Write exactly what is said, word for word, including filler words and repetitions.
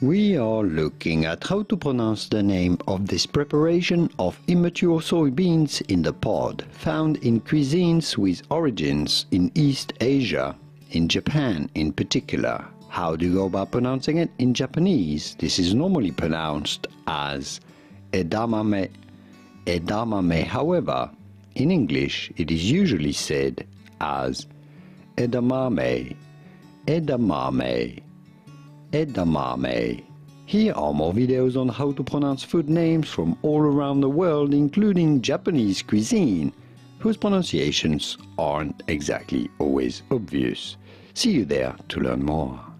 We are looking at how to pronounce the name of this preparation of immature soybeans in the pod, found in cuisines with origins in East Asia, in Japan in particular. How do you go about pronouncing it in Japanese? This is normally pronounced as edamame, edamame. However, in English it is usually said as edamame, edamame, edamame. Here are more videos on how to pronounce food names from all around the world, including Japanese cuisine, whose pronunciations aren't exactly always obvious. See you there to learn more.